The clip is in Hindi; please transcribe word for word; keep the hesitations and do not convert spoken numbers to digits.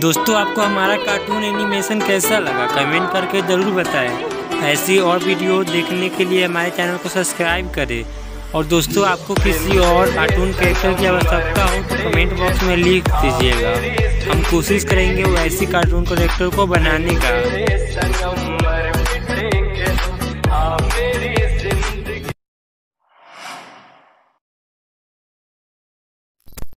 दोस्तों आपको हमारा कार्टून एनिमेशन कैसा लगा कमेंट करके ज़रूर बताएं। ऐसी और वीडियो देखने के लिए हमारे चैनल को सब्सक्राइब करें। और दोस्तों आपको किसी और कार्टून कैरेक्टर की आवश्यकता हो तो कमेंट बॉक्स में लिख दीजिएगा। हम कोशिश करेंगे वो ऐसी कार्टून कैरेक्टर को बनाने का।